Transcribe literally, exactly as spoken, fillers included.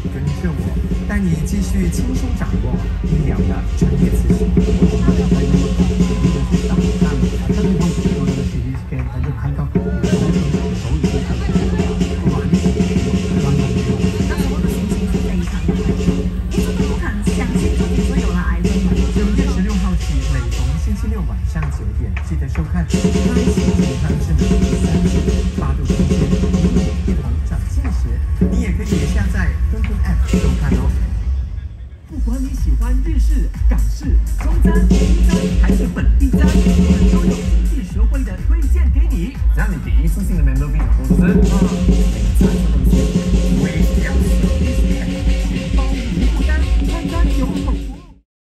跟着我，带你继续轻松掌握医疗的专业知识。 他的朋友一个是早上，早上以后做那个 C T scan， 他就看到有一个手里面还有卵子，卵子瘤。 那时候的心情是非常的害羞，一直都不敢相信自己是有了癌症的。 九月十六号起，每逢星期六晚上九点，记得收看《开心健康生活》第三季，八度空间与你一同长见识。你也可以下载登登 App 收看哦。 不管你喜欢日式、港式、中餐、西餐还是本地餐，我们都有经济实惠的推荐给你。 只要你给一次性的 member fee 公司，啊，每餐这东西微掉。